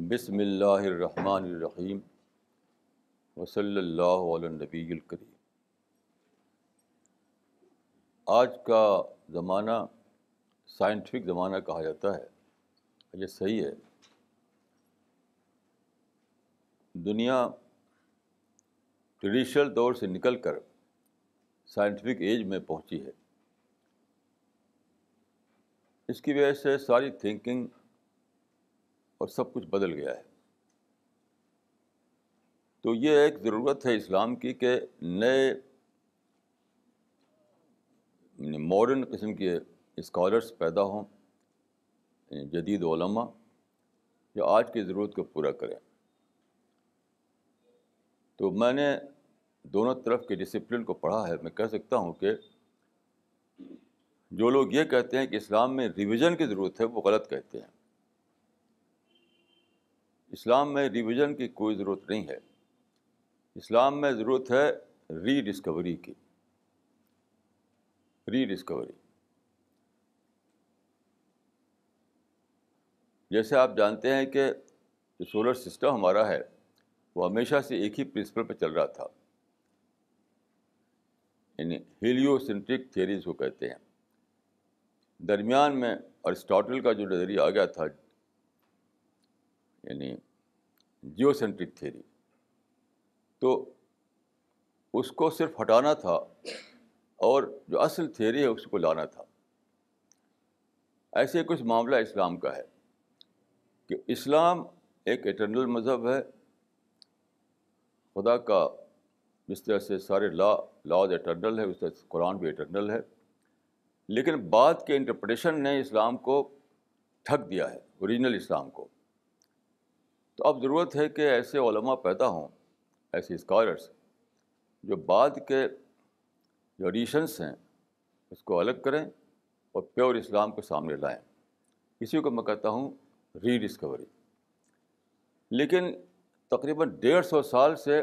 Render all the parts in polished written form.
بسم اللہ الرحمن الرحیم وصلی اللہ علی النبی الکریم۔ آج کا زمانہ سائنٹیفک زمانہ کہا جاتا ہے، یہ صحیح ہے۔ دنیا ٹریڈیشنل دور سے نکل کر سائنٹیفک ایج میں پہنچی ہے۔ اس کی وجہ سے ساری تھنکنگ اور سب کچھ بدل گیا ہے۔ تو یہ ایک ضرورت ہے اسلام کی کہ نئے ماڈرن قسم کے اسکالرس پیدا ہوں، جدید علماء جو آج کی ضرورت کو پورا کریں۔ تو میں نے دونوں طرف کے ڈسپلن کو پڑھا ہے۔ میں کہہ سکتا ہوں کہ جو لوگ یہ کہتے ہیں کہ اسلام میں ریویژن کی ضرورت ہے، وہ غلط کہتے ہیں۔ اسلام میں ریویژن کی کوئی ضرورت نہیں ہے۔ اسلام میں ضرورت ہے ری ڈسکوری کی، ری ڈسکوری۔ جیسے آپ جانتے ہیں کہ جو سولر سسٹم ہمارا ہے وہ ہمیشہ سے ایک ہی پرنسپل پہ چل رہا تھا، یعنی ہیلیو سینٹرک تھیوریز کو کہتے ہیں۔ درمیان میں ارسطاٹل کا جو نظریہ آ گیا تھا، یعنی جیو سینٹرک تھیوری، تو اس کو صرف ہٹانا تھا اور جو اصل تھیوری ہے اس کو لانا تھا۔ ایسے کچھ معاملہ اسلام کا ہے کہ اسلام ایک ایٹرنل مذہب ہے، خدا کا جس طرح سے سارے لاز ایٹرنل ہے، اس طرح سے قرآن بھی ایٹرنل ہے، لیکن بعد کے انٹرپریٹیشن نے اسلام کو ٹھگ دیا ہے، اوریجنل اسلام کو۔ تو اب ضرورت ہے کہ ایسے علماء پیدا ہوں، ایسے اسکالرس جو بعد کے جو ایڈیشنس ہیں اس کو الگ کریں اور پیور اسلام کو سامنے لائیں۔ اسی کو میں کہتا ہوں ری ڈسکوری۔ لیکن تقریباً 150 سال سے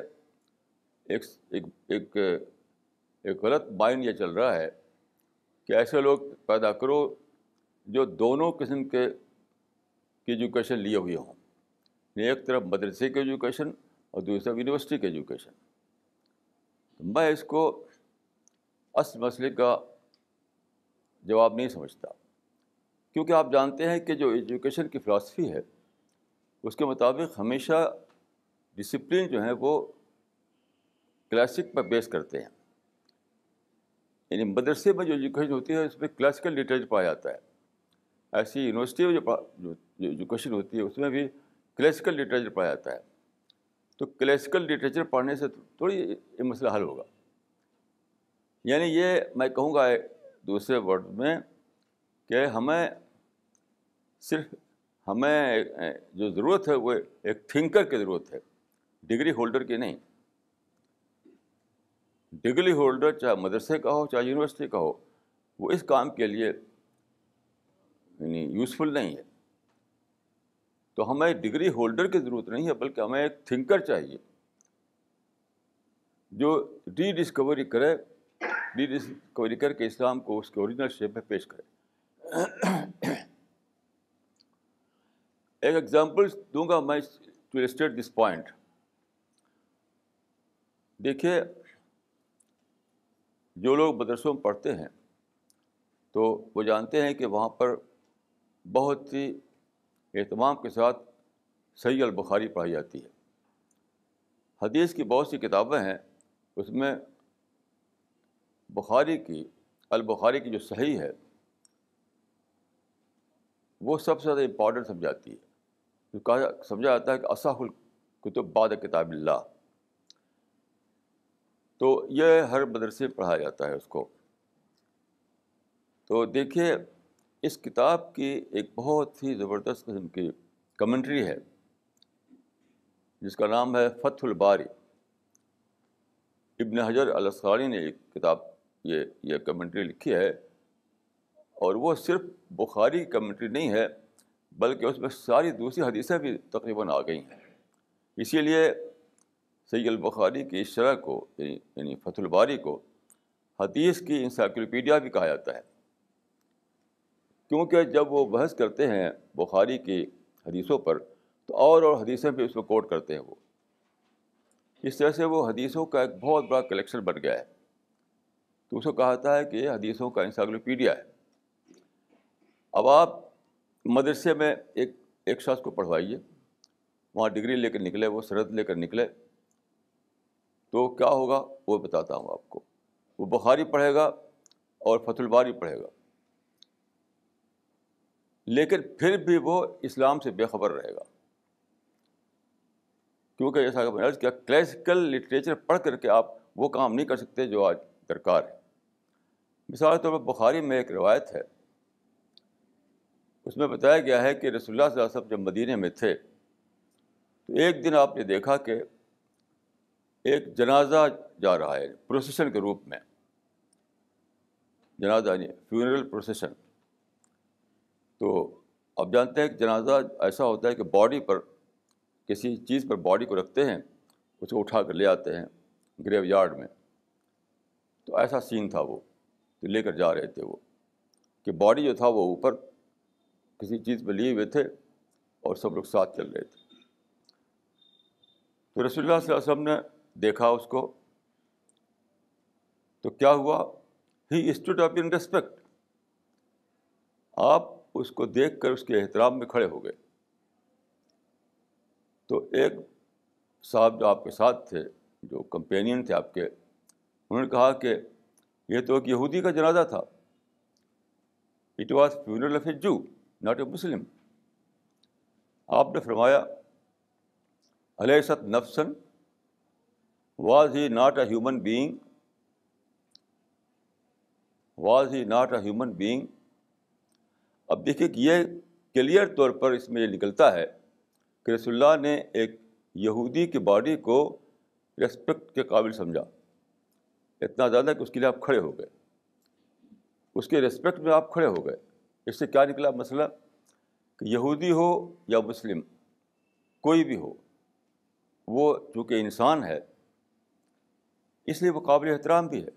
ایک غلط مائنڈ یہ چل رہا ہے کہ ایسے لوگ پیدا کرو جو دونوں قسم کی ایجوکیشن لیے ہوئے ہوں، ایک طرف مدرسے کی ایجوکیشن اور دوسری طرف یونیورسٹی کی ایجوکیشن۔ میں اس کو اصل مسئلے کا جواب نہیں سمجھتا، کیونکہ آپ جانتے ہیں کہ جو ایجوکیشن کی فلاسفی ہے اس کے مطابق ہمیشہ ڈسپلن جو ہیں وہ کلاسک پر بیس کرتے ہیں۔ یعنی مدرسے میں جو ایجوکیشن ہوتی ہے اس میں کلاسیکل لٹریچر پایا جاتا ہے، ایسی یونیورسٹی میں جو ایجوکیشن ہوتی ہے اس میں بھی کلاسیکل لٹریچر پایا جاتا ہے۔ تو کلاسیکل لٹریچر پڑھنے سے تھوڑی یہ مسئلہ حل ہوگا۔ یعنی یہ میں کہوں گا دوسرے ورڈ میں کہ ہمیں جو ضرورت ہے وہ ایک تھنکر کی ضرورت ہے، ڈگری ہولڈر کی نہیں۔ ڈگری ہولڈر چاہے مدرسے کا ہو چاہے یونیورسٹی کا ہو، وہ اس کام کے لیے یعنی یوزفل نہیں ہے۔ تو ہمیں ڈگری ہولڈر کی ضرورت نہیں ہے، بلکہ ہمیں ایک تھنکر چاہیے جو ری ڈسکوری کر کے اسلام کو اس کے اوریجنل شیپ میں پیش کرے۔ ایک ایگزامپل دوں گا میں ٹو illustrate دس پوائنٹ۔ دیکھیے، جو لوگ مدرسوں میں پڑھتے ہیں تو وہ جانتے ہیں کہ وہاں پر بہت ہی اہتمام کے ساتھ صحیح البخاری پڑھائی جاتی ہے۔ حدیث کی بہت سی کتابیں ہیں، اس میں البخاری کی جو صحیح ہے وہ سب سے زیادہ امپورٹنٹ سمجھاتی ہے۔ سمجھا جاتا ہے کہ اصح الکتب بعد کتاب اللہ۔ تو یہ ہر مدرسے میں پڑھایا جاتا ہے اس کو۔ تو دیکھیے، اس کتاب کی ایک بہت ہی زبردست قسم کی کمنٹری ہے جس کا نام ہے فتح الباری۔ ابن حجر الاسقلانی نے ایک کتاب یہ کمنٹری لکھی ہے، اور وہ صرف بخاری کی کمنٹری نہیں ہے بلکہ اس میں ساری دوسری حدیثیں بھی تقریباً آ گئی ہیں۔ اسی لیے صحیح البخاری کی اس شرح کو یعنی فتح الباری کو حدیث کی انسائکلوپیڈیا بھی کہا جاتا ہے، کیونکہ جب وہ بحث کرتے ہیں بخاری کی حدیثوں پر تو اور حدیثیں بھی اس کو کوٹ کرتے ہیں وہ. اس طرح سے وہ حدیثوں کا ایک بہت بڑا کلیکشن بن گیا ہے. تو اس کو کہا جاتا ہے کہ یہ حدیثوں کا انسائکلوپیڈیا ہے. اب آپ مدرسے میں ایک شخص کو پڑھوائیے, وہاں ڈگری لے کر نکلے, وہ سند لے کر نکلے, تو کیا ہوگا وہ بتاتا ہوں آپ کو. وہ بخاری پڑھے گا اور فتح الباری پڑھے گا, لیکن پھر بھی وہ اسلام سے بے خبر رہے گا, کیونکہ جیسا کہ میں نے عرض کیا, کلاسیکل لٹریچر پڑھ کر کے آپ وہ کام نہیں کر سکتے جو آج درکار ہے. مثال کے طور پر بخاری میں ایک روایت ہے, اس میں بتایا گیا ہے کہ رسول اللہ صلی اللہ علیہ وسلم جب مدینے میں تھے تو ایک دن آپ نے دیکھا کہ ایک جنازہ جا رہا ہے پروسیشن کے روپ میں, جنازہ یعنی فیونرل پروسیشن. تو آپ جانتے ہیں کہ جنازہ ایسا ہوتا ہے کہ باڈی پر کسی چیز پر باڈی کو رکھتے ہیں, اس کو اٹھا کر لے آتے ہیں گریو یارڈ میں. تو ایسا سین تھا, وہ تو لے کر جا رہے تھے وہ, کہ باڈی جو تھا وہ اوپر کسی چیز پہ لیے ہوئے تھے اور سب لوگ ساتھ چل رہے تھے. تو رسول اللہ صلی اللہ علیہ وسلم نے دیکھا اس کو, تو کیا ہوا, ہی اسٹوڈ اپ ان ریسپیکٹ. آپ اس کو دیکھ کر اس کے احترام میں کھڑے ہو گئے. تو ایک صاحب جو آپ کے ساتھ تھے, جو کمپینین تھے آپ کے, انہوں نے کہا کہ یہ تو ایک یہودی کا جنازہ تھا. It was funeral of a Jew, not a Muslim. آپ نے فرمایا الیست نفسن, was he not a human being, was he not a human being. اب دیکھیے کہ یہ کلیئر طور پر اس میں یہ نکلتا ہے کہ رسول اللہ نے ایک یہودی کی باڈی کو ریسپیکٹ کے قابل سمجھا, اتنا زیادہ کہ اس کے لیے آپ کھڑے ہو گئے, اس کے ریسپیکٹ میں آپ کھڑے ہو گئے. اس سے کیا نکلا مسئلہ کہ یہودی ہو یا مسلم, کوئی بھی ہو, وہ چونکہ انسان ہے اس لیے وہ قابل احترام بھی ہے.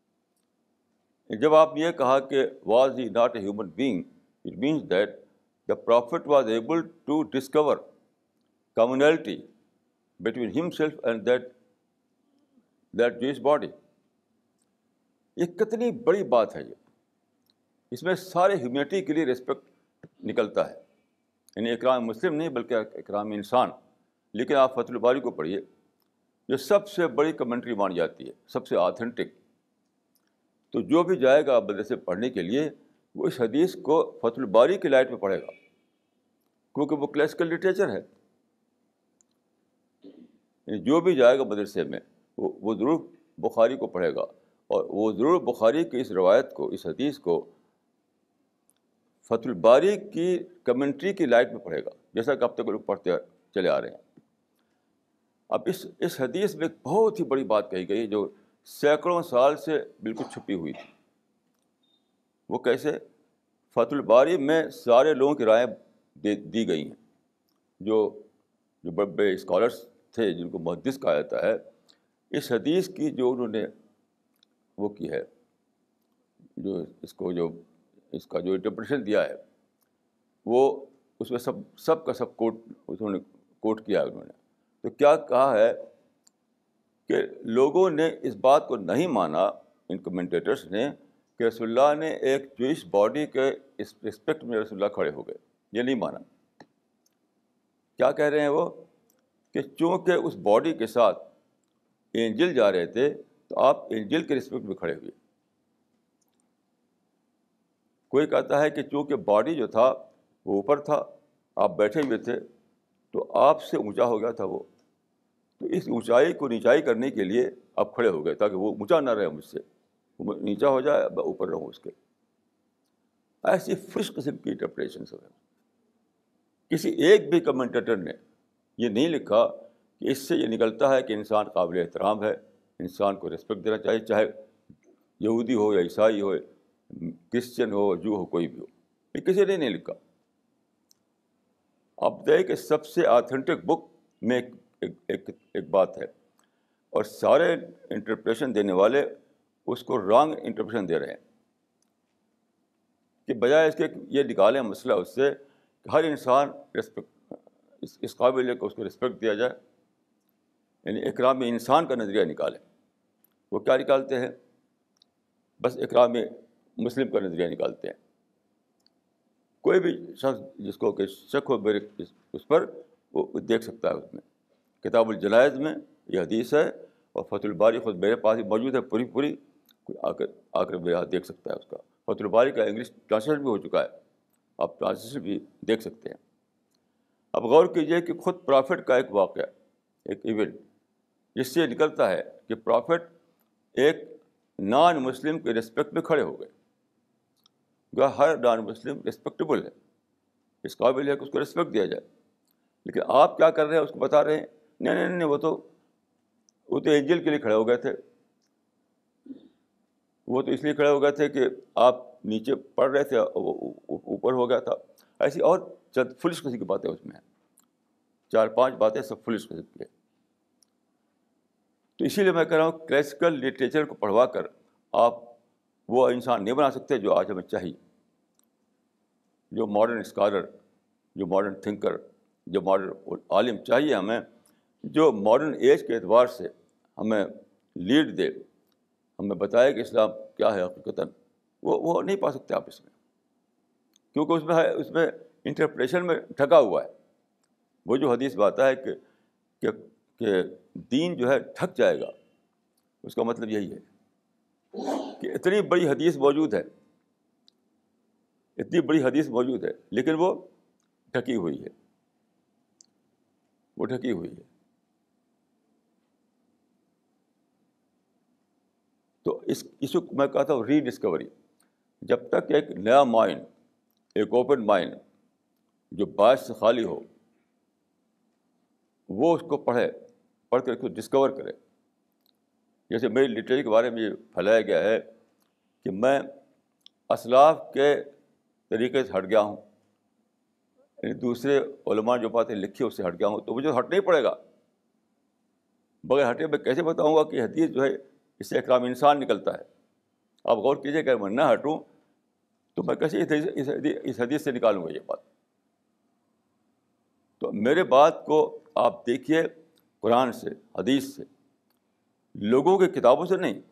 جب آپ نے یہ کہا کہ was he not a human being, it means that the prophet was able to discover commonality between himself and that Jewish body. یہ کتنی بڑی بات ہے یہ, اس میں سارے ہیومینٹی کے لیے ریسپیکٹ نکلتا ہے, یعنی اکرام مسلم نہیں بلکہ اکرام انسان. لیکن آپ فتح الباری کو پڑھیے, جو سب سے بڑی کمنٹری مانی جاتی ہے, سب سے آتھینٹک. تو جو بھی جائے گا مدرسے پڑھنے کے لیے وہ اس حدیث کو فتح الباری کی لائٹ میں پڑھے گا, کیونکہ وہ کلاسیکل لٹریچر ہے. جو بھی جائے گا مدرسے میں وہ ضرور بخاری کو پڑھے گا, اور وہ ضرور بخاری کی اس روایت کو, اس حدیث کو فتح الباری کی کمنٹری کی لائٹ میں پڑھے گا, جیسا کہ اب تک لوگ پڑھتے چلے آ رہے ہیں. اب اس حدیث میں ایک بہت ہی بڑی بات کہی گئی جو سینکڑوں سال سے بالکل چھپی ہوئی تھی. وہ کیسے؟ فتح الباری میں سارے لوگوں کی رائے دی گئی ہیں, جو بڑے بڑے اسکالرس تھے جن کو محدث کہا جاتا ہے. اس حدیث کی جو انہوں نے وہ کی ہے, جو اس کا جو انٹرپریشن دیا ہے, وہ اس میں سب کا سب کوٹ کیا ہے انہوں نے. تو کیا کہا ہے کہ لوگوں نے اس بات کو نہیں مانا, ان کمنٹیٹرس نے, کہ رسول اللہ نے ایک جوئش باڈی کے اس رسپیکٹ میں رسول اللہ کھڑے ہو گئے. یہ نہیں مانا. کیا کہہ رہے ہیں وہ کہ چونکہ اس باڈی کے ساتھ اینجل جا رہے تھے تو آپ اینجل کے رسپیکٹ میں کھڑے ہوئے. کوئی کہتا ہے کہ چونکہ باڈی جو تھا وہ اوپر تھا, آپ بیٹھے ہوئے تھے, تو آپ سے اونچا ہو گیا تھا وہ, تو اس اونچائی کو نیچائی کرنے کے لیے آپ کھڑے ہو گئے تاکہ وہ اونچا نہ رہے مجھ سے, وہ نیچا ہو جائے, میں اوپر رہوں اس کے. ایسی فرش قسم کی انٹرپریشنس ہیں. کسی ایک بھی کمنٹیٹر نے یہ نہیں لکھا کہ اس سے یہ نکلتا ہے کہ انسان قابل احترام ہے, انسان کو ریسپیکٹ دینا چاہیے, چاہے یہودی ہو یا عیسائی ہو, کرسچن ہو, جو ہو, کوئی بھی ہو. یہ کسی نے نہیں لکھا. آپ دیکھیں کہ سب سے آتھینٹک بک میں ایک بات ہے, اور سارے انٹرپریشن دینے والے اس کو رانگ انٹرپریشن دے رہے ہیں, کہ بجائے اس کے یہ نکالیں مسئلہ اس سے کہ ہر انسان اس قابل ہے کہ اس کو رسپیکٹ دیا جائے. یعنی اکرام انسان کا نظریہ نکالیں. وہ کیا نکالتے ہیں؟ بس اکرام مسلم کا نظریہ نکالتے ہیں. کوئی بھی شخص جس کو کہ شک ہو میرے اس پر، وہ دیکھ سکتا ہے. اس میں کتاب الجنائز میں یہ حدیث ہے، اور فتح الباری خود میرے پاس ہی موجود ہے پوری. کوئی آ کر میرے ہاتھ دیکھ سکتا ہے. اس کا فتح الباری کا انگلش ٹرانسلیشن بھی ہو چکا ہے، آپ ٹرانسلیشن بھی دیکھ سکتے ہیں. اب غور کیجئے کہ خود پرافٹ کا ایک واقعہ، ایک ایونٹ، جس سے نکلتا ہے کہ پرافٹ ایک نان مسلم کے رسپیکٹ میں کھڑے ہو گئے. ہر نان مسلم رسپیکٹیبل ہے، اس قابل ہے کہ اس کو رسپیکٹ دیا جائے. لیکن آپ کیا کر رہے ہیں؟ اس کو بتا رہے ہیں نہیں وہ تو اینجل کے لیے کھڑے ہو گئے تھے. وہ تو اس لیے کھڑے ہو گئے تھے کہ آپ نیچے پڑھ رہے تھے، وہ اوپر ہو گیا تھا. ایسی اور چند فلش قسم کی باتیں اس میں ہیں، 4-5 باتیں سب فلش قسم کی ہیں. تو اسی لیے میں کہہ رہا ہوں کلاسیکل لٹریچر کو پڑھوا کر آپ وہ انسان نہیں بنا سکتے جو آج ہمیں چاہیے. جو ماڈرن اسکالر، جو ماڈرن تھنکر، جو ماڈرن عالم چاہیے ہمیں، جو ماڈرن ایج کے اعتبار سے ہمیں لیڈ دے، ہمیں بتائے کہ اسلام کیا ہے حقیقتاً، وہ نہیں پا سکتے آپ اس میں. کیونکہ اس میں انٹرپریشن میں ٹھگا ہوا ہے. وہ جو حدیث بات ہے کہ دین جو ہے ٹھک جائے گا، اس کا مطلب یہی ہے کہ اتنی بڑی حدیث موجود ہے، اتنی بڑی حدیث موجود ہے، لیکن وہ ڈھکی ہوئی ہے، وہ ڈھکی ہوئی ہے. تو اس کو میں کہتا ہوں ری ڈسکوری. جب تک ایک نیا مائنڈ، ایک اوپن مائنڈ جو باعث سے خالی ہو، وہ اس کو پڑھ کر اس کو ڈسکور کرے. جیسے میری لٹریچر کے بارے میں یہ پھیلایا گیا ہے کہ میں اسلاف کے طریقے سے ہٹ گیا ہوں، یعنی دوسرے علماء جو باتیں لکھی اس سے ہٹ گیا ہوں. تو مجھے ہٹ نہیں پڑے گا. بغیر ہٹے میں کیسے بتاؤں گا کہ حدیث جو ہے اس سے اکرام انسان نکلتا ہے؟ آپ غور کیجیے کہ میں نہ ہٹوں تو میں کیسے اس حدیث سے نکالوں گا یہ بات؟ تو میرے بات کو آپ دیکھیے قرآن سے، حدیث سے، لوگوں کی کتابوں سے نہیں.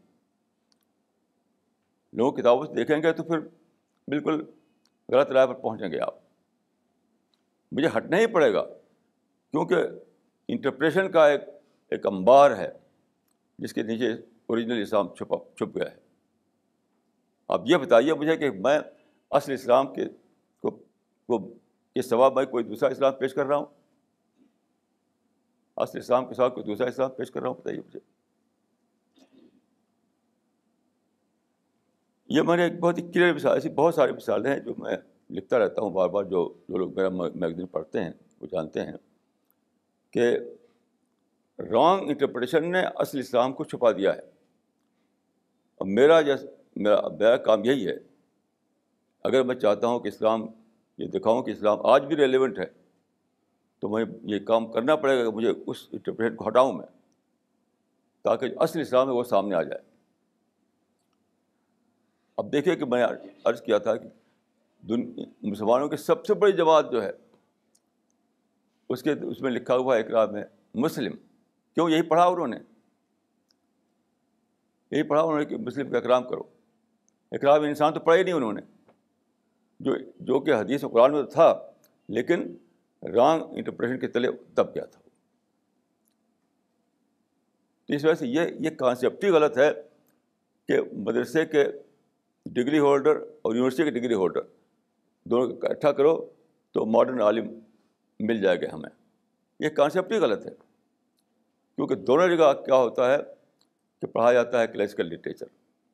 لوگوں کی کتابوں سے دیکھیں گے تو پھر بالکل غلط رائے پر پہنچیں گے آپ. مجھے ہٹنا ہی پڑے گا، کیونکہ انٹرپریشن کا ایک انبار ہے جس کے نیچے اوریجنل اسلام چھپ گیا ہے. آپ یہ بتائیے مجھے کہ میں اصل اسلام کے سوا میں کوئی دوسرا اسلام پیش کر رہا ہوں؟ اصل اسلام کے ساتھ کوئی دوسرا اسلام پیش کر رہا ہوں؟ بتائیے مجھے. یہ میں نے ایک بہت ہی کلیئر مثال، ایسی بہت ساری مثالیں ہیں جو میں لکھتا رہتا ہوں بار بار. جو لوگ میرا میگزین پڑھتے ہیں وہ جانتے ہیں کہ رانگ انٹرپریٹیشن نے اصل اسلام کو چھپا دیا ہے. اور میرا کام یہی ہے، اگر میں چاہتا ہوں کہ اسلام، یہ دکھاؤں کہ اسلام آج بھی ریلیونٹ ہے، تو میں یہ کام کرنا پڑے گا کہ مجھے اس انٹرپریشن کو ہٹاؤں میں، تاکہ اصل اسلام ہے وہ سامنے آ جائے. اب دیکھیے کہ میں نے عرض کیا تھا کہ مسلمانوں کی سب سے بڑی جماعت جو ہے اس میں لکھا ہوا ہے اکرام ہے مسلم. کیوں؟ یہی پڑھا انہوں نے کہ مسلم کا اکرام کرو. اکرام انسان تو پڑھا ہی نہیں انہوں نے، جو کہ حدیث و قرآن میں تھا، لیکن رانگ انٹرپریشن کے تلے دب گیا تھا. تو اس وجہ سے یہ کانسیپٹ ہی غلط ہے کہ مدرسے کے ڈگری ہولڈر اور یونیورسٹی کے ڈگری ہولڈر دونوں کو اکٹھا کرو تو ماڈرن عالم مل جائے گا ہمیں. یہ کانسیپٹ ہی غلط ہے، کیونکہ دونوں جگہ کیا ہوتا ہے کہ پڑھایا جاتا ہے کلاسیکل لٹریچر.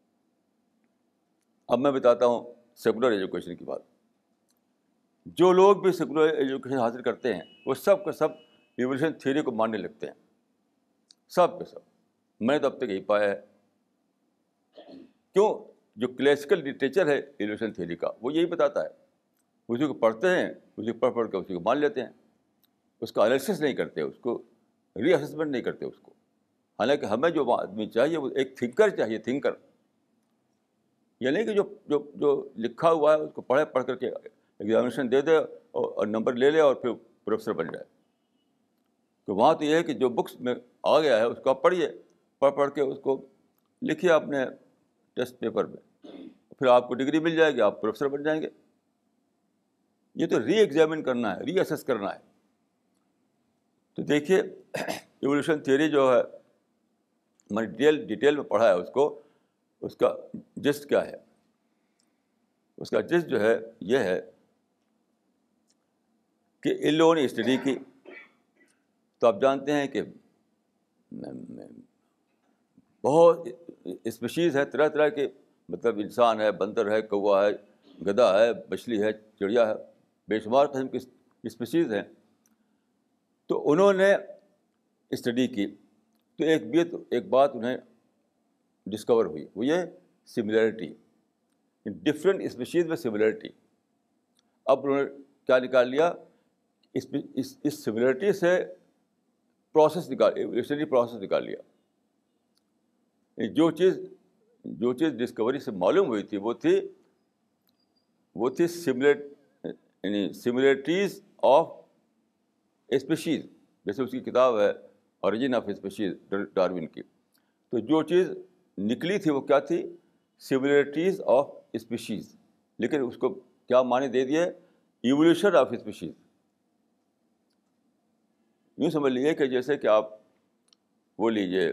اب میں بتاتا ہوں سیکولر ایجوکیشن کی بات. جو لوگ بھی سیکولر ایجوکیشن حاصل کرتے ہیں وہ سب کے سب ایولیوشن تھیوری کو ماننے لگتے ہیں، سب کے سب. میں تو اب تک یہی پایا ہے. کیوں؟ جو کلاسیکل لٹریچر ہے ایولیوشن تھیوری کا، وہ یہی بتاتا ہے. اسی کو پڑھتے ہیں، اسی کو پڑھ کے اسی کو مان لیتے ہیں، اس کا انالیسس نہیں کرتے، اس کو ری اسسمنٹ نہیں کرتے اس کو. حالانکہ ہمیں جو آدمی چاہیے وہ ایک تھنکر چاہیے، تھنکر. یہ نہیں کہ جو لکھا ہوا ہے اس کو پڑھ کر کے ایگزامینیشن دے دے اور نمبر لے لے اور پھر پروفیسر بن جائے. کہ وہاں تو یہ ہے کہ جو بکس میں آ گیا ہے اس کو آپ پڑھیے، پڑھ کے اس کو لکھیے اپنے ٹیسٹ پیپر میں، پھر آپ کو ڈگری مل جائے گی، آپ پروفیسر بن جائیں گے. یہ تو ری ایگزامن کرنا ہے، ری اسیس کرنا ہے. تو دیکھیے ایولیوشن تھیوری جو ہے میں نے ڈیٹیل میں پڑھا ہے اس کو، اس کا جسٹ کیا ہے؟ اس کا جسٹ جو ہے یہ ہے کہ ان لوگوں نے اسٹڈی کی تو آپ جانتے ہیں کہ بہت اسپیشیز ہے، طرح طرح کے، مطلب انسان ہے، بندر ہے، کوا ہے، گدھا ہے، مچھلی ہے، چڑیا ہے، بے شمار قسم کی اسپیشیز ہیں. تو انہوں نے اسٹڈی کی تو ایک بات انہیں ڈسکور ہوئی، وہ یہ سملیرٹی، ڈفرینٹ اسپیشیز میں سملیرٹی. اب انہوں نے کیا نکال لیا؟ اس سملیرٹی سے ایولیوشنری پروسیس نکال لیا. جو چیز ڈسکوری سے معلوم ہوئی تھی وہ تھی سملیرٹیز آف اسپیشیز. جیسے اس کی کتاب ہے اوریجن آف اسپیشیز ڈارون کی، تو جو چیز نکلی تھی وہ کیا تھی؟ Similarities of species. لیکن اس کو کیا معنی دے دیے؟ Evolution of species. یوں سمجھ لیجیے کہ جیسے کہ آپ وہ لیجیے،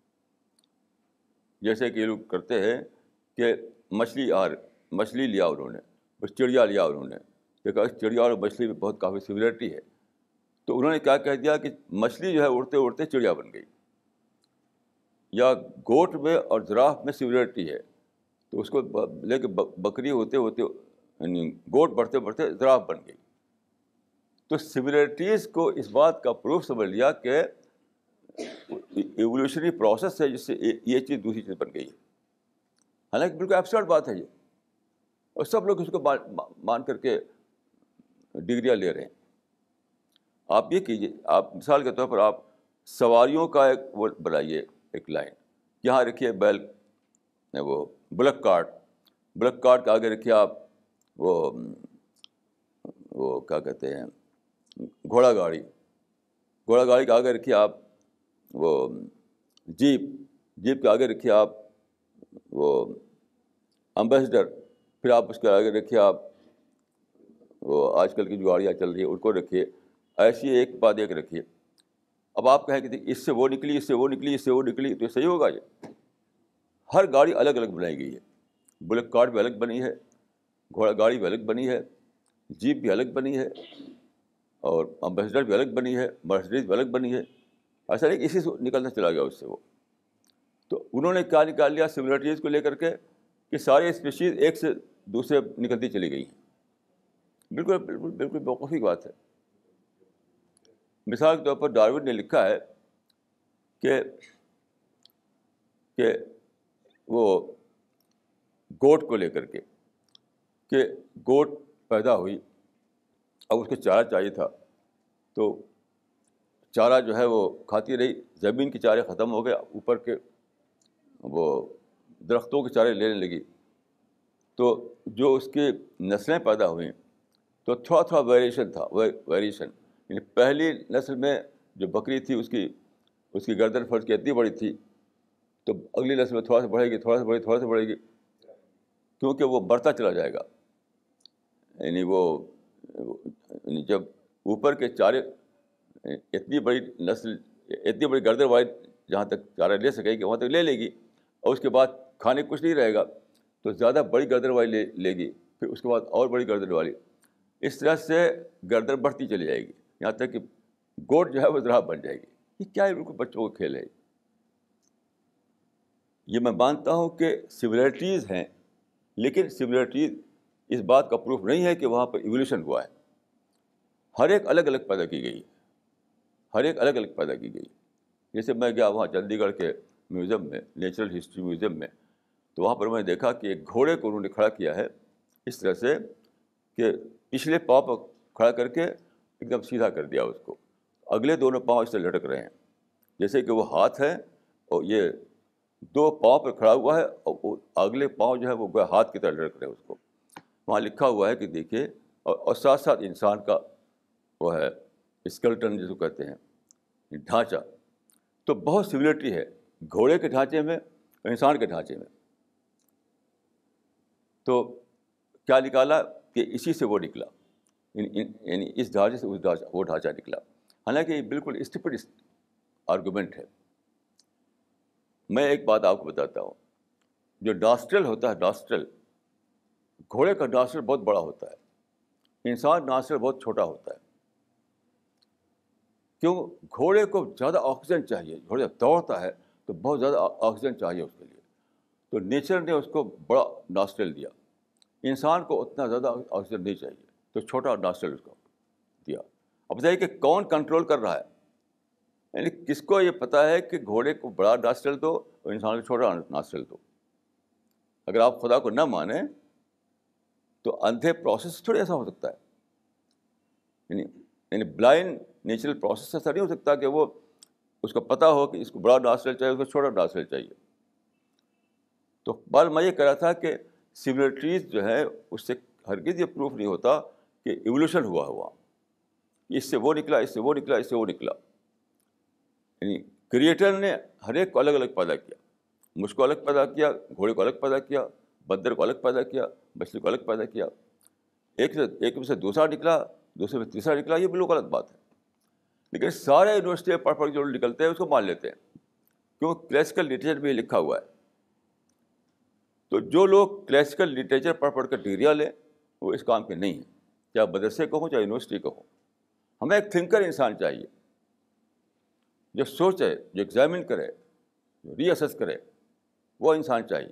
جیسے کہ یہ لوگ کرتے ہیں کہ مچھلی لیا انہوں نے، اس چڑیا لیا انہوں نے، دیکھا اس چڑیا اور مچھلی میں بہت کافی سملیرٹی ہے. تو انہوں نے کیا کہہ دیا کہ مچھلی جو ہے اڑتے اڑتے چڑیا بن گئی، یا گوٹ میں اور زراف میں سملیرٹی ہے تو اس کو لے کے بکری ہوتے ہوتے یعنی گوٹ بڑھتے بڑھتے زراف بن گئی. تو سملیرٹیز کو اس بات کا پروف سمجھ لیا کہ ایولیوشنری پروسیس ہے جس سے یہ چیز دوسری چیز بن گئی ہے. حالانکہ بالکل ایبسرڈ بات ہے یہ، اور سب لوگ اس کو مان کر کے ڈگریاں لے رہے ہیں. آپ یہ کیجیے، آپ مثال کے طور پر آپ سواریوں کا ایک وہ بنائیے، ایک لائن یہاں رکھیے بیل، وہ بلک کارٹ کے آگے رکھیے آپ وہ کیا کہتے ہیں گھوڑا گاڑی کے آگے رکھیے آپ وہ جیپ کے آگے رکھیے آپ وہ امبیسڈر، پھر آپ اس کے آگے رکھیے آپ وہ آج کل کی جو گاڑیاں چل رہی ہیں ان کو رکھیے. ایسی ایک بعد ایک رکھیے. اب آپ کہیں کہ اس سے وہ نکلی، اس سے وہ نکلی، اس سے وہ نکلی، تو صحیح ہوگا؟ یہ ہر گاڑی الگ الگ بنائی گئی ہے. بلک کارٹ بھی الگ بنی ہے، گھوڑا گاڑی بھی الگ بنی ہے، جیپ بھی الگ بنی ہے، اور امبیسڈر بھی الگ بنی ہے، مرسڈیز بھی الگ بنی ہے. ایسا نہیں کہ اسی سے نکلنا چلا گیا اس سے وہ. تو انہوں نے کیا نکال لیا سملیرٹیز کو لے کر کے کہ سارے اسپیشیز ایک سے دوسرے نکلتی چلی گئی ہیں. بالکل بالکل بالکل بیوقوفی کی بات ہے. مثال کے طور پر ڈارون نے لکھا ہے کہ وہ گوٹ کو لے کر کے کہ گوٹ پیدا ہوئی، اب اس کو چارہ چاہیے تھا، تو چارہ جو ہے وہ کھاتی رہی، زمین کے چارے ختم ہو گئے، اوپر کے وہ درختوں کے چارے لینے لگی. تو جو اس کی نسلیں پیدا ہوئیں تو تھوڑا تھوڑا ویریشن یعنی پہلی نسل میں جو بکری تھی اس کی گردن فرض کی اتنی بڑی تھی، تو اگلی نسل میں تھوڑا سا بڑھے گی، تھوڑا سا بڑھے گی، کیونکہ وہ بڑھتا چلا جائے گا. یعنی جب اوپر کے چارے اتنی بڑی گردن والی جہاں تک چارہ لے سکے گی وہاں تک لے گی، اور اس کے بعد کھانے کچھ نہیں رہے گا تو زیادہ بڑی گردن والی لے گی، پھر اس کے بعد اور بڑی گردن والی. اس طرح سے گردن بڑھتی چلی جائے گی یہاں تک کہ گوٹ جو ہے وہ زراف بن جائے گی. یہ کیا ہے؟ بالکل بچوں کا کھیل ہے. یہ میں مانتا ہوں کہ سملیرٹیز ہیں، لیکن سملیرٹیز اس بات کا پروف نہیں ہے کہ وہاں پر ایولیوشن ہوا ہے. ہر ایک الگ الگ پیدا کی گئی. جیسے میں گیا وہاں چندی گڑھ کے میوزیم میں، نیچرل ہسٹری میوزیم میں، تو وہاں پر میں نے دیکھا کہ ایک گھوڑے کو انہوں نے کھڑا کیا ہے اس طرح سے کہ پچھلے پاؤں پر کھڑا کر کے ایک دم سیدھا کر دیا اس کو، اگلے دونوں پاؤں اس سے لٹک رہے ہیں جیسے کہ وہ ہاتھ ہے، اور یہ دو پاؤں پر کھڑا ہوا ہے اور اگلے پاؤں جو ہے وہ ہاتھ کی طرح لٹک رہے ہیں اس کو. وہاں لکھا ہوا ہے کہ دیکھیے، اور ساتھ ساتھ انسان کا وہ ہے اسکلٹن جس کو کہتے ہیں، ڈھانچہ، تو بہت سملرٹی ہے گھوڑے کے ڈھانچے میں اور انسان کے ڈھانچے میں. تو کیا نکالا کہ اسی سے وہ نکلا، یعنی اس ڈھانچے سے وہ ڈھانچہ نکلا. حالانکہ یہ بالکل اسٹپڈ آرگومنٹ ہے. میں ایک بات آپ کو بتاتا ہوں. جو ناسٹرل ہوتا ہے، ناسٹرل، گھوڑے کا ناسٹرل بہت بڑا ہوتا ہے، انسان ناسٹرل بہت چھوٹا ہوتا ہے. کیوں؟ گھوڑے کو زیادہ آکسیجن چاہیے. گھوڑا جب دوڑتا ہے تو بہت زیادہ آکسیجن چاہیے اس کے لیے، تو نیچر نے اس کو بڑا ناسٹرل دیا. انسان کو اتنا زیادہ آکسیجن نہیں چاہیے، تو چھوٹا ناسٹرل اس کو دیا. اب بتائیے کہ کون کنٹرول کر رہا ہے؟ یعنی کس کو یہ پتہ ہے کہ گھوڑے کو بڑا ناسٹرل دو اور انسان کو چھوٹا ناسٹرل دو؟ اگر آپ خدا کو نہ مانیں تو اندھے پروسیس تھوڑی ایسا ہو سکتا ہے. یعنی بلائنڈ نیچرل پروسیس ایسا نہیں ہو سکتا کہ وہ اس کو پتہ ہو کہ اس کو بڑا ناسٹرل چاہیے، اس کو چھوٹا ناسٹرل چاہیے. تو بال میں یہ کہہ رہا تھا کہ سملرٹیز جو ہے اس سے ہرگز یہ پروف نہیں ہوتا کہ ایولیوشن ہوا اس سے وہ نکلا، اس سے وہ نکلا، اس سے وہ نکلا. یعنی کریٹر نے ہر ایک کو الگ الگ پیدا کیا. مجھ کو الگ پیدا کیا، گھوڑے کو الگ پیدا کیا، بندر کو الگ پیدا کیا، مچھلی کو الگ پیدا کیا. ایک میں سے دوسرا نکلا، دوسرے میں تیسرا نکلا، یہ بالکل غلط بات ہے. لیکن سارے یونیورسٹی پڑھ پڑھ جو نکلتے ہیں اس کو مان لیتے ہیں، کیوں؟ کلاسیکل لٹریچر میں یہ لکھا ہوا ہے. تو جو لوگ کلاسیکل لٹریچر پڑھ کر ڈگریاں لیں وہ اس کام کے نہیں ہیں، چاہے مدرسے کو ہو چاہے یونیورسٹی کو ہو. ہمیں ایک تھنکر انسان چاہیے جو سوچے، جو ایگزامن کرے، جو ری اسیس کرے، وہ انسان چاہیے.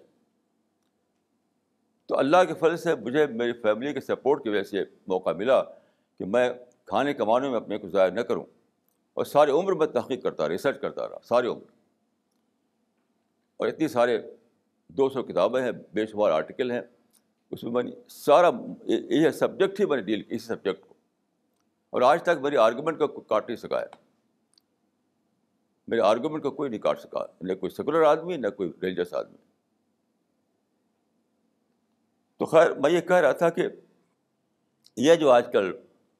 تو اللہ کے فضل سے مجھے میری فیملی کے سپورٹ کی وجہ سے موقع ملا کہ میں کھانے کمانے میں اپنے کو ضائع نہ کروں، اور ساری عمر میں تحقیق کرتا رہا، ریسرچ کرتا رہا ساری عمر. اور اتنی سارے 200 کتابیں ہیں، بے شمار آرٹیکل ہیں اس میں نے سارا یہ سبجیکٹ ہی میں نے ڈیل کی، اس سبجیکٹ کو. اور آج تک میری آرگومنٹ کو کاٹ نہیں سکا ہے. میرے آرگومنٹ کو کوئی نہیں کاٹ سکا، نہ کوئی سیکولر آدمی نہ کوئی ریلیجس آدمی. تو خیر میں یہ کہہ رہا تھا کہ یہ جو آج کل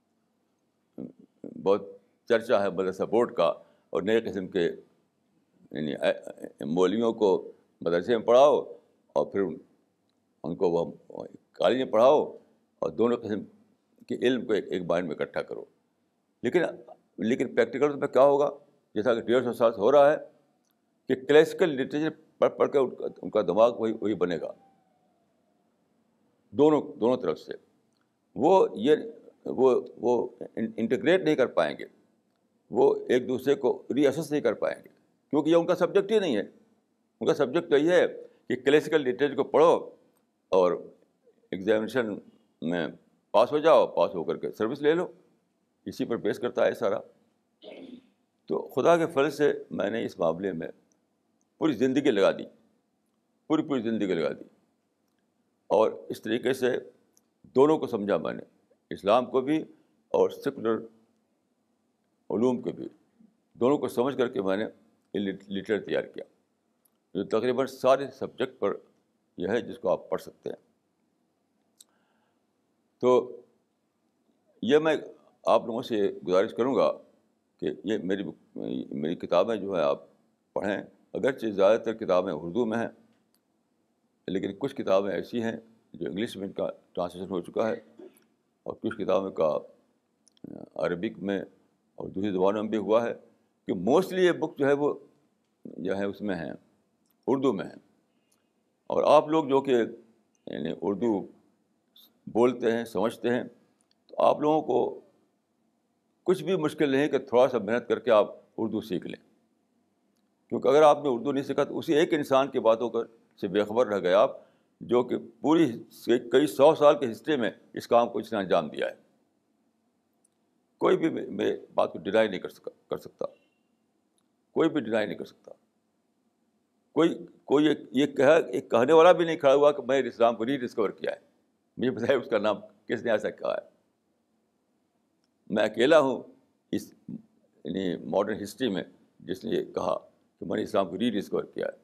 بہت چرچا ہے مدرسہ بورڈ کا، اور نئے قسم کے یعنی مولویوں کو مدرسے میں پڑھاؤ اور پھر ان کو وہ کالج میں پڑھاؤ، اور دونوں قسم کے علم کو ایک مائنڈ میں اکٹھا کرو. لیکن پریکٹیکل میں کیا ہوگا؟ جیسا کہ 150 سال سے ہو رہا ہے کہ کلاسیکل لٹریچر پڑھ کر ان کا دماغ وہی بنے گا، دونوں طرف سے. وہ انٹیگریٹ نہیں کر پائیں گے، وہ ایک دوسرے کو ری اسیس نہیں کر پائیں گے، کیونکہ یہ ان کا سبجیکٹ ہی نہیں ہے. ان کا سبجیکٹ تو یہ ہے کہ کلاسیکل لٹریچر کو پڑھو اور ایگزامینیشن میں پاس ہو جاؤ، پاس ہو کر کے سروس لے لو. اسی پر بیس کرتا ہے سارا. تو خدا کے فضل سے میں نے اس معاملے میں پوری زندگی لگا دی، پوری زندگی لگا دی. اور اس طریقے سے دونوں کو سمجھا میں نے، اسلام کو بھی اور سیکولر علوم کو بھی. دونوں کو سمجھ کر کے میں نے لٹریچر تیار کیا جو تقریباً سارے سبجیکٹ پر یہ ہے جس کو آپ پڑھ سکتے ہیں. تو یہ میں آپ لوگوں سے گزارش کروں گا کہ یہ میری کتابیں جو ہیں آپ پڑھیں. اگرچہ زیادہ تر کتابیں اردو میں ہیں، لیکن کچھ کتابیں ایسی ہیں جو انگلش میں ان کا ٹرانسلیشن ہو چکا ہے، اور کچھ کتابوں کا عربک میں اور دوسری زبانوں میں بھی ہوا ہے. کہ موسٹلی یہ بک جو ہے اس میں ہیں، اردو میں ہیں. اور آپ لوگ جو کہ یعنی اردو بولتے ہیں، سمجھتے ہیں، تو آپ لوگوں کو کچھ بھی مشکل نہیں کہ تھوڑا سا محنت کر کے آپ اردو سیکھ لیں. کیونکہ اگر آپ نے اردو نہیں سیکھا تو اسی ایک انسان کی باتوں سے بے خبر رہ گئے آپ، جو کہ پوری کئی 100 سال کی ہسٹری میں اس کام کو اس نے انجام دیا ہے. کوئی بھی میرے بات کو ڈینائی نہیں کر سکتا، کوئی بھی ڈینائی نہیں کر سکتا. کوئی یہ کہنے والا بھی نہیں کھڑا ہوا کہ میں اسلام کو ری ڈسکور کیا ہے. مجھے بتائیے اس کا نام کس نے ایسا کہا ہے؟ میں اکیلا ہوں اس یعنی ماڈرن ہسٹری میں جس نے یہ کہا کہ میں نے اسلام کو ری ڈسکور کیا ہے.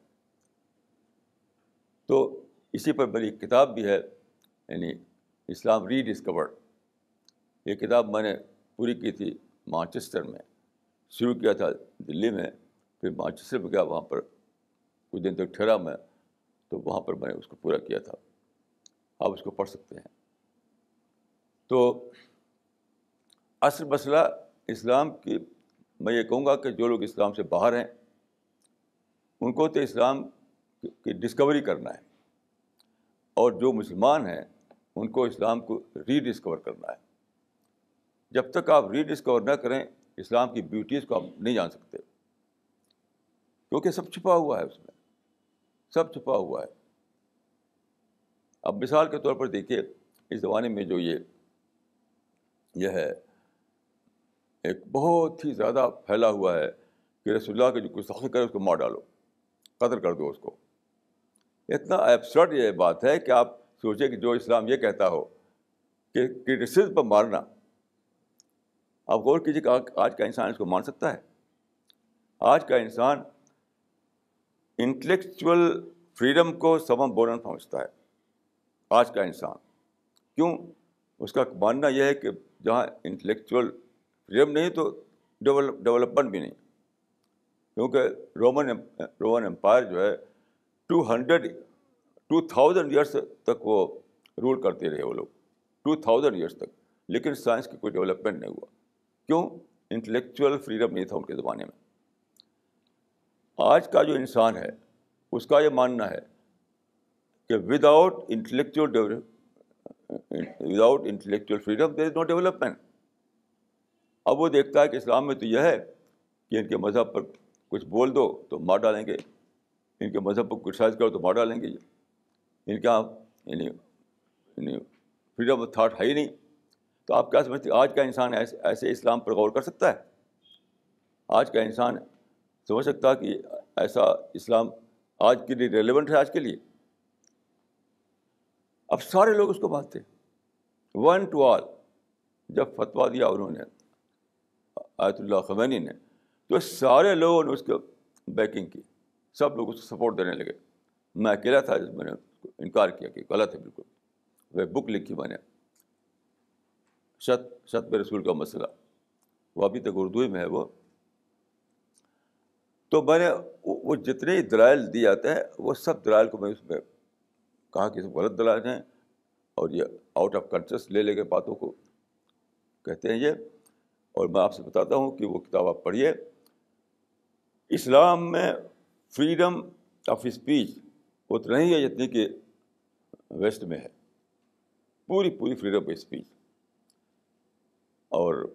تو اسی پر میری کتاب بھی ہے، یعنی اسلام ری ڈسکورڈ. یہ کتاب میں نے پوری کی تھی مانچسٹر میں شروع کیا تھا دلی میں، پھر مانچسٹر میں گیا، وہاں پر کچھ دن تک ٹھہرا میں، تو وہاں پر میں نے اس کو پورا کیا تھا. آپ اس کو پڑھ سکتے ہیں. تو اصل مسئلہ اسلام کی، میں یہ کہوں گا کہ جو لوگ اسلام سے باہر ہیں ان کو تو اسلام کی ڈسکوری کرنا ہے، اور جو مسلمان ہیں ان کو اسلام کو ری ڈسکور کرنا ہے. جب تک آپ ری ڈسکور نہ کریں اسلام کی بیوٹیز کو آپ نہیں جان سکتے، کیونکہ سب چھپا ہوا ہے اس میں، سب چھپا ہوا ہے. اب مثال کے طور پر دیکھیے، اس زمانے میں جو یہ ہے ایک بہت ہی زیادہ پھیلا ہوا ہے کہ رسول اللہ کے جو گستاخی کرے اس کو مار ڈالو، قتل کر دو اس کو. اتنا ایبسرڈ یہ بات ہے کہ آپ سوچیں کہ جو اسلام یہ کہتا ہو کہ کرٹیسزم پر مارنا، آپ غور کیجیے کہ آج کا انسان اس کو مان سکتا ہے؟ آج کا انسان انٹلیکچوئل فریڈم کو سبم بورن سمجھتا ہے. آج کا انسان کیوں؟ اس کا ماننا یہ ہے کہ جہاں انٹلیکچوئل فریڈم نہیں تو ڈیولپمنٹ بھی نہیں، کیونکہ رومن امپائر جو ہے 2000 ایئرس تک وہ رول کرتے رہے، وہ لوگ 2000 ایئرس تک، لیکن سائنس کی کوئی ڈیولپمنٹ نہیں ہوا. کیوں؟ انٹلیکچوئل فریڈم نہیں تھا ان کے زمانے میں. آج کا جو انسان ہے اس کا یہ ماننا ہے کہ without intellectual freedom there is no development. اب وہ دیکھتا ہے کہ اسلام میں تو یہ ہے کہ ان کے مذہب پر کچھ بول دو تو مار ڈالیں گے، ان کے مذہب کو کرٹیسائز کرو تو مار ڈالیں گے، ان کا یعنی فریڈم آف تھاٹ ہے ہی نہیں. تو آپ کیا سمجھتے ہیں آج کا انسان ایسے اسلام پر غور کر سکتا ہے؟ آج کا انسان سمجھ سکتا ہے کہ ایسا اسلام آج کے لیے ریلیونٹ ہے؟ آج کے لیے اب سارے لوگ اس کو مانتے ہیں، ون ٹو آل. جب فتویٰ دیا انہوں نے آیت اللہ خمینی نے، تو سارے لوگوں نے اس کو بیکنگ کی، سب لوگ اس کو سپورٹ دینے لگے. میں اکیلا تھا جس میں نے اس کو انکار کیا کہ غلط ہے بالکل. وہ بک لکھی میں نے، شت میں رسول کا مسئلہ، وہ ابھی تک اردو میں ہے وہ. تو میں نے وہ جتنے دلائل دیے جاتے ہیں وہ سب دلائل کو میں اس میں کہا کہ سب غلط دلائل ہیں، اور یہ آؤٹ آف کنٹیکسٹ لے کے باتوں کو کہتے ہیں یہ. اور میں آپ سے بتاتا ہوں کہ وہ کتاب آپ پڑھیے. اسلام میں فریڈم آف اسپیچ اتنا ہی ہے جتنی کہ ویسٹ میں ہے، پوری فریڈم آف اسپیچ. اور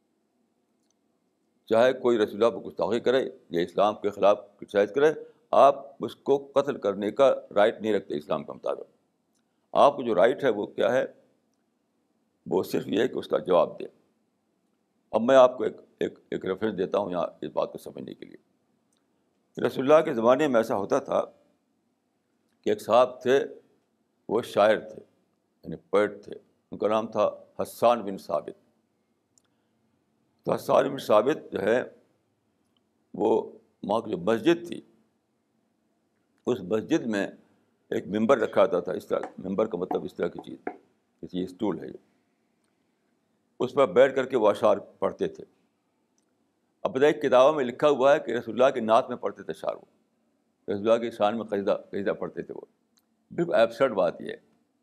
چاہے کوئی رسول اللہ پر گستاخی کرے یا اسلام کے خلاف کرٹیسائز کرے، آپ اس کو قتل کرنے کا رائٹ نہیں رکھتے اسلام کے مطابق. آپ کو جو رائٹ ہے وہ کیا ہے؟ وہ صرف یہ ہے کہ اس کا جواب دیں. اب میں آپ کو ایک ریفرنس دیتا ہوں یہاں اس بات کو سمجھنے کے لیے. رسول اللہ کے زمانے میں ایسا ہوتا تھا کہ ایک صاحب تھے، وہ شاعر تھے، یعنی پوئٹ تھے. ان کا نام تھا حسان بن ثابت. تو حسان بن ثابت جو ہے وہ وہاں کی جو مسجد تھی، اس مسجد میں ایک ممبر رکھا جاتا تھا. اس طرح ممبر کا مطلب اس طرح کی چیز، یہ اسٹول ہے، اس پر بیٹھ کر کے وہ اشعار پڑھتے تھے. اب بتائیے کتابوں میں لکھا ہوا ہے کہ رسول اللہ کی نعت میں پڑھتے تھے اشعار، وہ رسول اللہ کی شان میں قصیدہ پڑھتے تھے. وہ بالکل ایبسرڈ بات یہ ہے.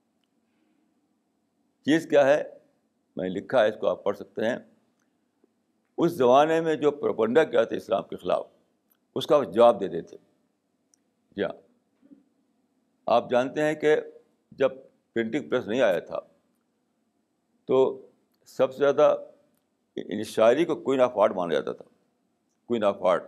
چیز کیا ہے؟ میں نے لکھا ہے، اس کو آپ پڑھ سکتے ہیں. اس زمانے میں جو پروپگنڈا کیا تھا اسلام کے خلاف، اس کا جواب دیتے تھے. جی ہاں، آپ جانتے ہیں کہ جب پرنٹنگ پریس نہیں آیا تھا تو سب سے زیادہ شاعری کو کوئین آف آرٹ مانا جاتا تھا. Queen of art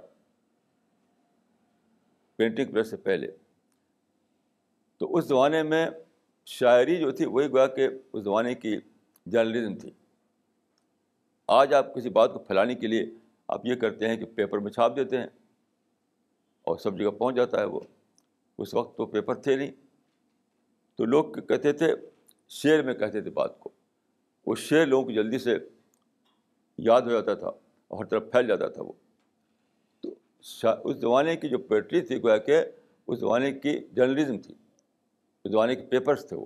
printing press سے پہلے. تو اس زمانے میں شاعری جو تھی وہی گویا کہ اس زمانے کی جرنلزم تھی. آج آپ کسی بات کو پھیلانے کے لیے آپ یہ کرتے ہیں کہ پیپر میں چھاپ دیتے ہیں اور سب جگہ پہنچ جاتا ہے وہ. اس وقت تو پیپر تھے نہیں، تو لوگ کہتے تھے، شعر میں کہتے تھے بات کو. وہ شعر لوگوں کو جلدی سے یاد ہو جاتا تھا اور ہر طرف پھیل جاتا تھا وہ. تو اس زمانے کی جو پوئٹری تھی گویا کہ اس زمانے کی جرنلزم تھی، اس زمانے کے پیپرس تھے وہ.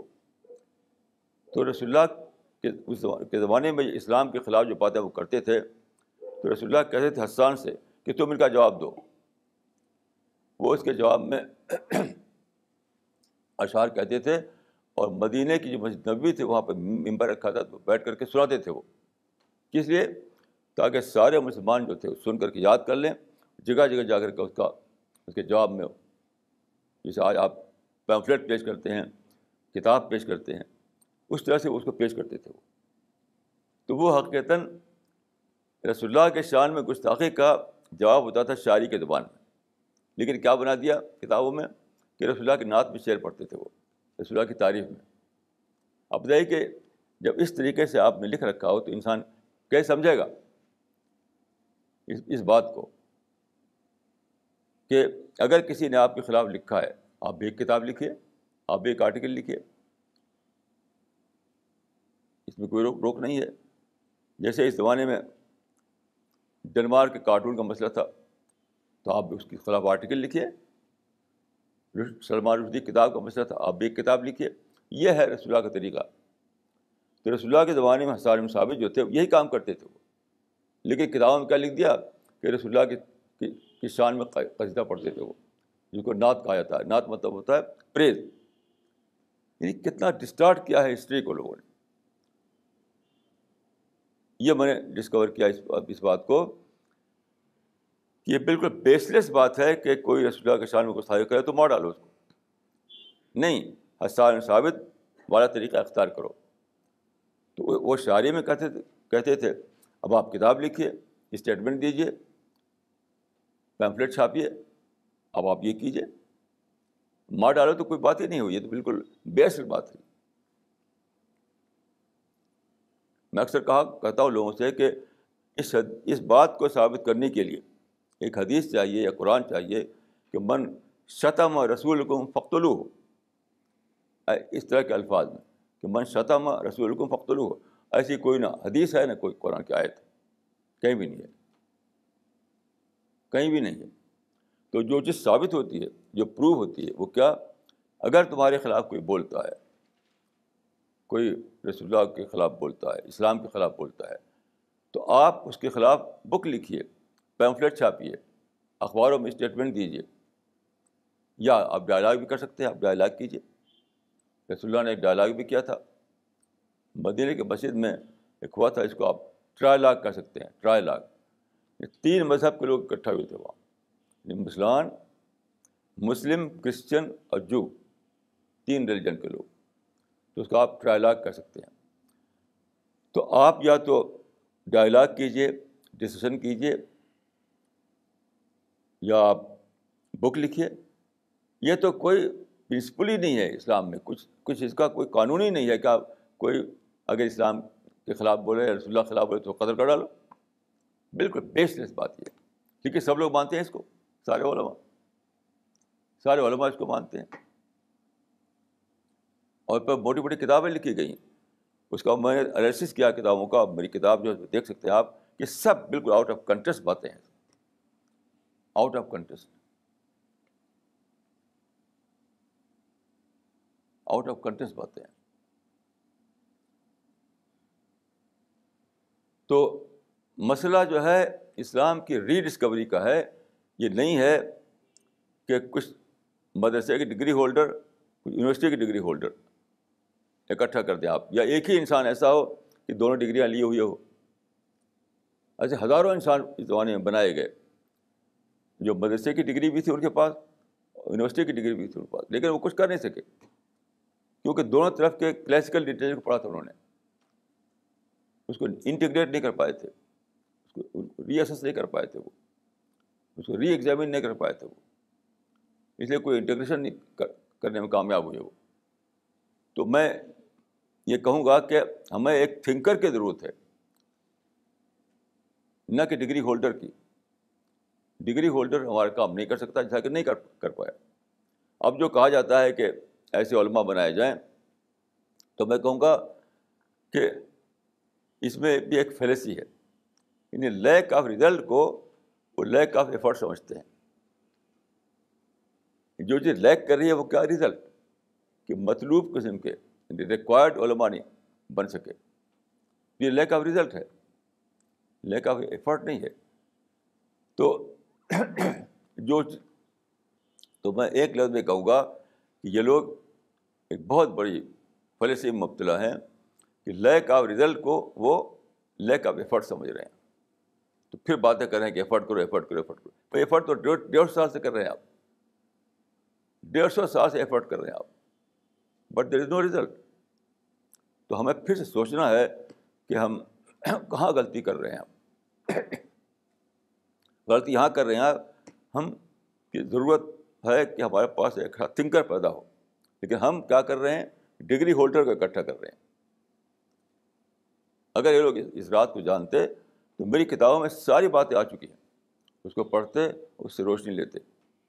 تو رسول اللہ کے اس کے زمانے میں اسلام کے خلاف جو باتیں وہ کرتے تھے، تو رسول اللہ کہتے تھے حسان سے کہ تم ان کا جواب دو. وہ اس کے جواب میں اشعار کہتے تھے, اور مدینے کی جو مسجد نبوی تھی وہاں پہ ممبر رکھا تھا, تو بیٹھ کر کے سناتے تھے وہ. کس لیے؟ تاکہ سارے مسلمان جو تھے سن کر کے یاد کر لیں, جگہ جگہ جا کر کے اس کے جواب میں, جیسے آج آپ پیمفلیٹ پیش کرتے ہیں, کتاب پیش کرتے ہیں, اس طرح سے اس کو پیش کرتے تھے وہ. تو وہ حقیقتاً رسول اللہ کے شان میں گستاخی کا جواب ہوتا تھا شاعری کے زبان میں. لیکن کیا بنا دیا کتابوں میں کہ رسول اللہ کی نعت میں شعر پڑھتے تھے وہ, رسول اللہ کی تعریف میں. اب بتائیے کہ جب اس طریقے سے آپ نے لکھ رکھا ہو تو انسان کیسے سمجھے گا اس بات کو کہ اگر کسی نے آپ کے خلاف لکھا ہے, آپ بھی ایک کتاب لکھیے, آپ بھی ایک آرٹیکل لکھیے, اس میں کوئی روک نہیں ہے. جیسے اس زمانے میں ڈنمارک کے کارٹون کا مسئلہ تھا, تو آپ بھی اس کے خلاف آرٹیکل لکھیے. سلمان رشدی کتاب کا مسئلہ تھا, آپ بھی ایک کتاب لکھیے. یہ ہے رسول اللہ کا طریقہ. تو رسول اللہ کے زمانے میں حسان بن ثابت جو تھے یہی کام کرتے تھے وہ. لیکن کتابوں میں کیا لکھ دیا کہ رسول اللہ کی شان میں قصیدہ پڑھتے تھے وہ, جس کو نعت کہا جاتا ہے. نعت مطلب ہوتا ہے پریز. یعنی کتنا ڈسٹارٹ کیا ہے ہسٹری کو لوگوں نے. یہ میں نے ڈسکور کیا اس بات کو کہ یہ بالکل بیس لیس بات ہے کہ کوئی رسول اللہ کے شان میں گستاخی کرے تو مار ڈالو اس کو. نہیں, حسان ثابت والا طریقہ اختیار کرو. تو وہ شاعری میں کہتے تھے اب آپ کتاب لکھیے, اسٹیٹمنٹ دیجیے, پیمفلیٹ چھاپیے, اب آپ یہ کیجیے. مار ڈالو تو کوئی بات ہی نہیں ہوئی. یہ تو بالکل بیس بات ہے. میں اکثر کہتا ہوں لوگوں سے کہ اس بات کو ثابت کرنے کے لیے ایک حدیث چاہیے یا قرآن چاہیے کہ من شتم رسولکم فاقتلوہ, اس طرح کے الفاظ میں کہ من شتم رسولکم فاقتلوہ. ایسی کوئی نہ حدیث ہے نہ کوئی قرآن کی آیت, کہیں بھی نہیں ہے, کہیں بھی نہیں ہے. تو جو چیز ثابت ہوتی ہے, جو پروو ہوتی ہے, وہ کیا, اگر تمہارے خلاف کوئی بولتا ہے, کوئی رسول اللہ کے خلاف بولتا ہے, اسلام کے خلاف بولتا ہے, تو آپ اس کے خلاف بک لکھیے, پیمفلیٹ چھاپیے, اخباروں میں اسٹیٹمنٹ دیجیے, یا آپ ڈائلاگ بھی کر سکتے ہیں. آپ ڈائلاگ کیجیے. رسول اللہ نے ایک ڈائلاگ بھی کیا تھا مدینے کے مسجد میں, ایک ہوا تھا, اس کو آپ ٹرائلاگ کر سکتے ہیں. ٹرائلاگ, 3 مذہب کے لوگ اکٹھا ہوئے تھے وہاں, مسلم, کرسچن اور جو, 3 ریلیجن کے لوگ. تو اس کو آپ ٹرائلاگ کر سکتے ہیں. تو آپ یا تو ڈائلاگ کیجیے, ڈسکشن کیجیے, یا آپ بک لکھیے. یہ تو کوئی پرنسپل ہی نہیں ہے اسلام میں, کچھ اس کا کوئی قانون ہی نہیں ہے کہ آپ کوئی اگر اسلام کے خلاف بولے یا رسول اللہ کے خلاف بولے تو قتل کر ڈالو. بالکل بیس لیس بات یہ ہے. کیونکہ سب لوگ مانتے ہیں اس کو, سارے علماء اس کو مانتے ہیں. اور پھر موٹی موٹی کتابیں لکھی گئی. اس کا میں نے انالیسس کیا کتابوں کا. میری کتاب جو دیکھ سکتے ہیں آپ, یہ سب بالکل آؤٹ آف کنٹیکسٹ باتیں ہیں, out of context, out of context باتیں ہیں. تو مسئلہ جو ہے اسلام کی ری ڈسکوری کا ہے. یہ نہیں ہے کہ کچھ مدرسے کی ڈگری ہولڈر, کچھ یونیورسٹی کی ڈگری ہولڈر اکٹھا کر دیں آپ, یا ایک ہی انسان ایسا ہو کہ دونوں ڈگریاں لیے ہوئے ہو. ایسے ہزاروں انسان اس زمانے میں بنائے گئے جو مدرسے کی ڈگری بھی تھی ان کے پاس, یونیورسٹی کی ڈگری بھی تھی ان کے پاس, لیکن وہ کچھ کر نہیں سکے کیونکہ دونوں طرف کے کلاسیکل لٹریچر کو پڑھا تھا انہوں نے. اس کو انٹیگریٹ نہیں کر پائے تھے, اس کو ری اسیس نہیں کر پائے تھے, وہ اس کو ری ایگزامن نہیں کر پائے تھے وہ, اس لیے کوئی انٹیگریشن نہیں کرنے میں کامیاب ہوئے وہ. تو میں یہ کہوں گا کہ ہمیں ایک تھنکر کی ضرورت ہے, نہ کہ ڈگری ہولڈر کی. ڈگری ہولڈر ہمارا کام نہیں کر سکتا جیسا کہ نہیں کر پایا. اب جو کہا جاتا ہے کہ ایسے علماء بنائے جائیں, تو میں کہوں گا کہ اس میں بھی ایک فیلیسی ہے. یعنی لیک آف ریزلٹ کو وہ لیک آف ایفرٹ سمجھتے ہیں. جو چیز لیک کر رہی ہے وہ کیا ریزلٹ, کہ مطلوب قسم کے ریکوائرڈ علماء نہیں بن سکے, یہ لیک آف ریزلٹ ہے. لیک آف ایفرٹ نہیں ہے. تو جو تو میں ایک لفظ میں کہوں گا کہ یہ لوگ ایک بہت بڑی فلسفے میں مبتلا ہیں کہ لیک آف رزلٹ کو وہ لیک آف ایفرٹ سمجھ رہے ہیں. تو پھر باتیں کر رہے ہیں کہ ایفرٹ کرو ایفرٹ کرو ایفرٹ کرو. تو ایفرٹ تو 150 سال سے کر رہے ہیں آپ, 150 سال سے ایفرٹ کر رہے ہیں آپ, but there is know result. تو ہمیں پھر سے سوچنا ہے کہ ہم کہاں غلطی کر رہے ہیں. غلطی یہاں کر رہے ہیں ہم کہ ضرورت ہے کہ ہمارے پاس ایک تھنکر پیدا ہو, لیکن ہم کیا کر رہے ہیں, ڈگری ہولڈر کو اکٹھا کر رہے ہیں. اگر یہ لوگ اس رات کو جانتے تو میری کتابوں میں ساری باتیں آ چکی ہیں, اس کو پڑھتے, اس سے روشنی لیتے.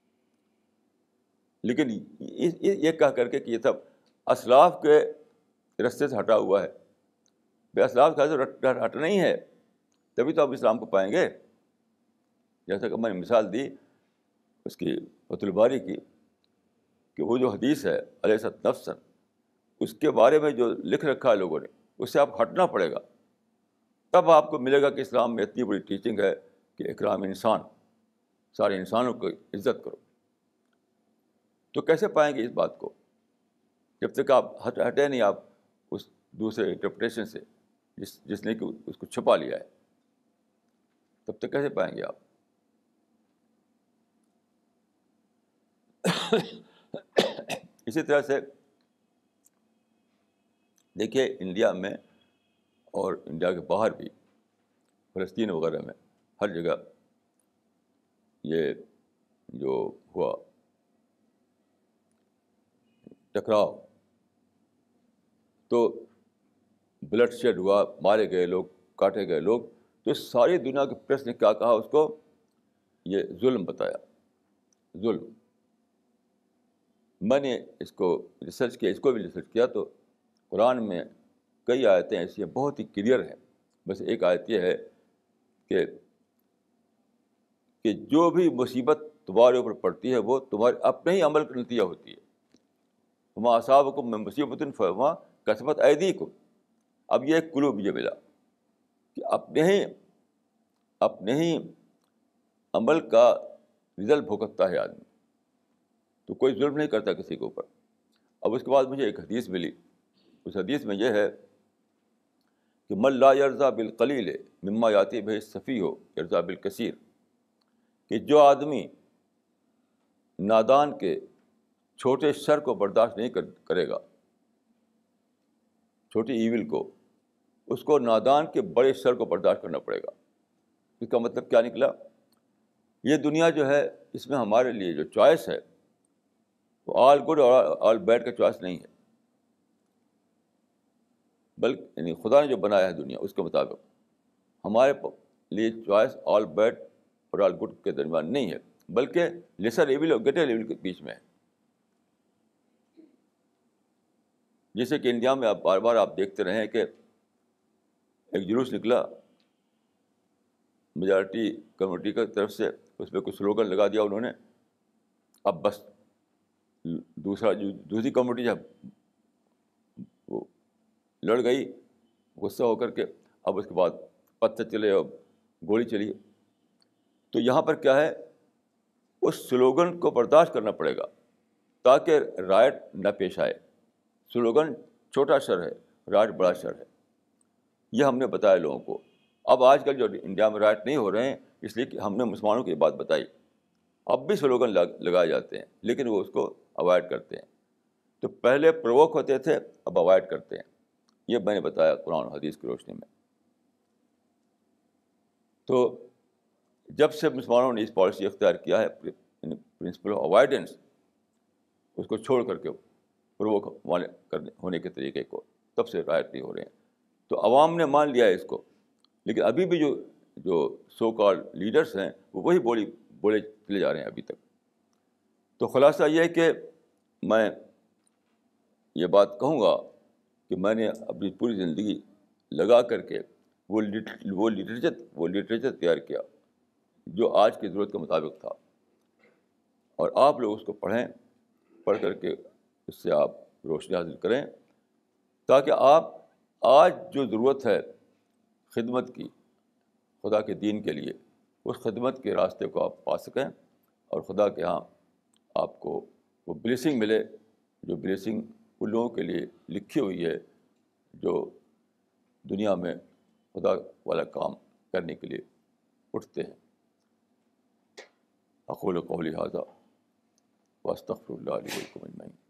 لیکن یہ کہہ کر کے کہ یہ سب اسلاف کے رستے سے ہٹا ہوا ہے. بے اسلاف کا ہٹنا نہیں ہے, تبھی تو آپ اسلام کو پائیں گے. جیسا کہ میں نے مثال دی اس کی فتح الباری کی, کہ وہ جو حدیث ہے علیہ نفسن, اس کے بارے میں جو لکھ رکھا ہے لوگوں نے, اس سے آپ ہٹنا پڑے گا. تب آپ کو ملے گا کہ اسلام میں اتنی بڑی ٹیچنگ ہے کہ اکرام انسان, سارے انسانوں کو عزت کرو. تو کیسے پائیں گے اس بات کو جب تک آپ ہٹے نہیں آپ اس دوسرے انٹرپریٹیشن سے جس نے کہ اس کو چھپا لیا ہے, تب تک کیسے پائیں گے آپ. اسی طرح سے دیکھیے انڈیا میں اور انڈیا کے باہر بھی, فلسطین وغیرہ میں, ہر جگہ یہ جو ہوا ٹکراؤ, تو بلڈ شیڈ ہوا, مارے گئے لوگ, کاٹے گئے لوگ, تو ساری دنیا کی پریس نے کیا کہا, اس کو یہ ظلم بتایا, ظلم. میں نے اس کو ریسرچ کیا, اس کو بھی ریسرچ کیا, تو قرآن میں کئی آیتیں ایسی ہیں بہت ہی کلیئر ہیں. بس ایک آیت یہ ہے کہ جو بھی مصیبت تمہارے اوپر پڑتی ہے وہ تمہارے اپنے ہی عمل کا نتیجہ ہوتی ہے. وما اصابکم من مصیبۃ فبما کسبت ایدیکم. اب یہ ایک کلو مجھے ملا کہ اپنے ہی عمل کا رزلٹ بھگتتا ہے آدمی, تو کوئی ظلم نہیں کرتا کسی کے اوپر. اب اس کے بعد مجھے ایک حدیث ملی, اس حدیث میں یہ ہے کہ من لا یرضی بالقلیل مما یاتی بہ السفیہ یرضی بالکثیر, کہ جو آدمی نادان کے چھوٹے شر کو برداشت نہیں کرے گا, چھوٹی ایول کو, اس کو نادان کے بڑے شر کو برداشت کرنا پڑے گا. اس کا مطلب کیا نکلا, یہ دنیا جو ہے اس میں ہمارے لیے جو چوائس ہے وہ آل گڈ اور آل بیڈ کا چوائس نہیں ہے, بلکہ یعنی خدا نے جو بنایا ہے دنیا اس کے مطابق ہمارے لیے چوائس آل بیڈ اور آل گڈ کے درمیان نہیں ہے, بلکہ لیسر ایول اور گریٹر ایول کے بیچ میں ہے. جیسے کہ انڈیا میں آپ بار بار آپ دیکھتے رہے کہ ایک جلوس نکلا میجارٹی کمیونٹی کی طرف سے, اس پہ کچھ سلوگن لگا دیا انہوں نے, اب بس دوسری کمیونٹی جب وہ لڑ گئی غصہ ہو کر کے, اب اس کے بعد پتھر چلے اور گولی چلی. تو یہاں پر کیا ہے, اس سلوگن کو برداشت کرنا پڑے گا تاکہ رائٹ نہ پیش آئے. سلوگن چھوٹا شر ہے, رائٹ بڑا شر ہے, یہ ہم نے بتایا لوگوں کو. اب آج کل جو انڈیا میں رائٹ نہیں ہو رہے ہیں اس لیے کہ ہم نے مسلمانوں کی بات بتائی. اب بھی سلوگن لگائے جاتے ہیں لیکن وہ اس کو اوائڈ کرتے ہیں. تو پہلے پرووک ہوتے تھے, اب اوائڈ کرتے ہیں. یہ میں نے بتایا قرآن و حدیث کی روشنی میں. تو جب سے مسلمانوں نے اس پالیسی اختیار کیا ہے, پرنسپل آف اوائڈنس, اس کو چھوڑ کر کے پرووک ہونے کے طریقے کو, تب سے رائٹ نہیں ہو رہے ہیں. تو عوام نے مان لیا ہے اس کو, لیکن ابھی بھی جو سو کال لیڈرس ہیں وہ وہی بولے چلے جا رہے ہیں ابھی تک. تو خلاصہ یہ ہے کہ میں یہ بات کہوں گا کہ میں نے اپنی پوری زندگی لگا کر کے وہ لٹریچر تیار کیا جو آج کی ضرورت کے مطابق تھا, اور آپ لوگ اس کو پڑھ کر کے اس سے آپ روشنی حاصل کریں, تاکہ آپ آج جو ضرورت ہے خدمت کی, خدا کے دین کے لیے، اس خدمت کے راستے کو آپ پا سکیں اور خدا کے ہاں آپ کو وہ بلیسنگ ملے، جو بلیسنگ ان لوگوں کے لیے لکھی ہوئی ہے جو دنیا میں خدا والا کام کرنے کے لیے اٹھتے ہیں۔ اقول قولی ھذا واستغفر اللہ لی ولکم اجمعین۔